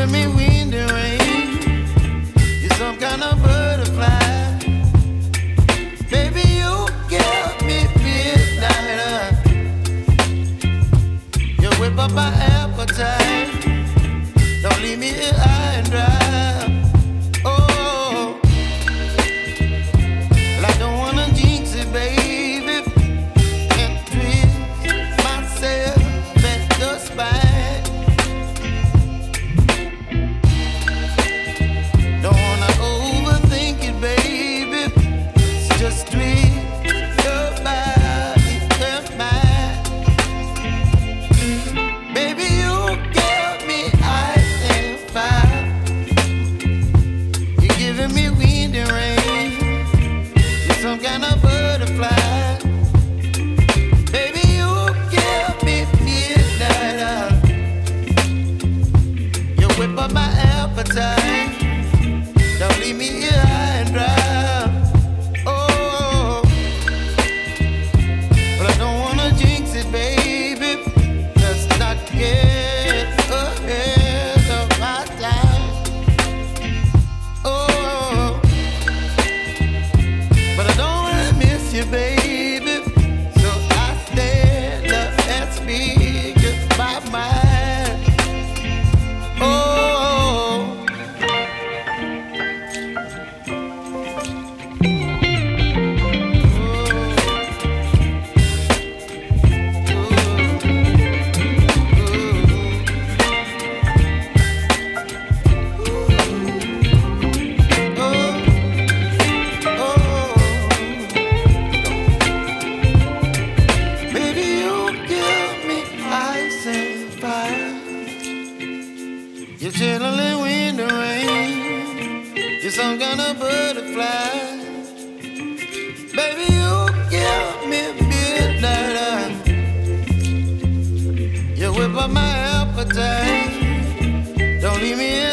giving me wind and rain. You're some kind of butterfly. Baby, you give me midnight. You whip up my appetite. Don't leave me here high and dry. Oh, well, I don't wanna jinx it, baby. Can't twist myself at the spine. Don't wanna overthink it, baby. It's just twist your body and mine. Baby, you give me ice and fire. You're giving me wind and rain. You're some kind of butterfly. Baby, you give me midnight. You whip up my appetite. Don't leave me here high and dry. Oh, but I don't wanna jinx it, baby. Let's not get ahead of my time. Oh, but I don't wanna miss you, baby. So I stand up and speak just my mind. Oh. Baby, you give me ice and fire. You're chilling wind and rain. You're some kind of butterfly. Baby, you give me midnight. You whip up my appetite. Don't leave me